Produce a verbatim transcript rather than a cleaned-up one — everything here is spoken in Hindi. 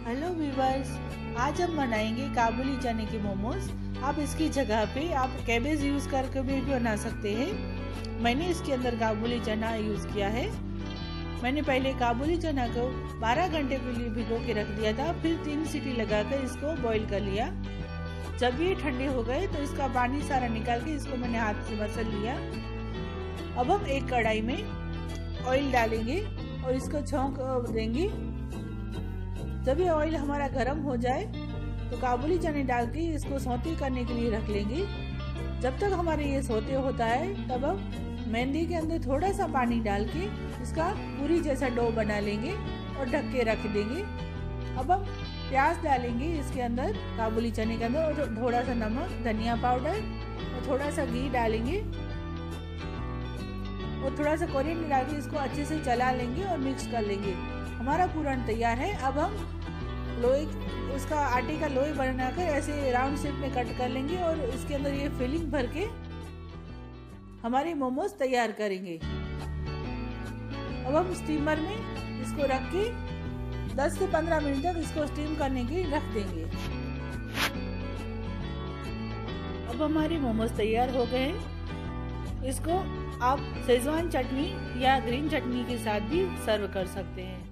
हेलो व्यूवर्स, आज हम बनाएंगे काबुली चने के मोमोज। आप इसकी जगह पे आप कैबेज यूज़ करके भी बना सकते हैं। मैंने इसके अंदर काबुली चना यूज़ किया है। मैंने पहले काबुली चना को बारह घंटे के लिए भिगो के रख दिया था, फिर तीन सीटी लगाकर इसको बॉईल कर लिया। जब ये ठंडे हो गए तो इसका पानी सारा निकाल के इसको मैंने हाथ से मसल लिया। अब हम एक कढ़ाई में ऑयल डालेंगे और इसको छौंक देंगे। जब ये ऑयल हमारा गर्म हो जाए तो काबुली चने डाल के इसको सौते करने के लिए रख लेंगे। जब तक हमारे ये सौते होता है तब हम मेहंदी के अंदर थोड़ा सा पानी डाल के इसका पूरी जैसा डो बना लेंगे और ढक के रख देंगे। अब हम प्याज डालेंगे इसके अंदर, काबुली चने के अंदर, और थोड़ा सा नमक, धनिया पाउडर और थोड़ा सा घी डालेंगे और थोड़ा सा कोरिएंडर डाल के इसको अच्छे से चला लेंगे और मिक्स कर लेंगे। हमारा पूरण तैयार है। अब हम लोई उसका आटे का लोई बनाकर ऐसे राउंड शेप में कट कर लेंगे और इसके अंदर ये फिलिंग भर के हमारे मोमोज तैयार करेंगे। अब हम स्टीमर में इसको रख के दस से पंद्रह मिनट तक इसको स्टीम करने के लिए रख देंगे। अब हमारे मोमोज तैयार हो गए हैं। इसको आप शेजवान चटनी या ग्रीन चटनी के साथ भी सर्व कर सकते हैं।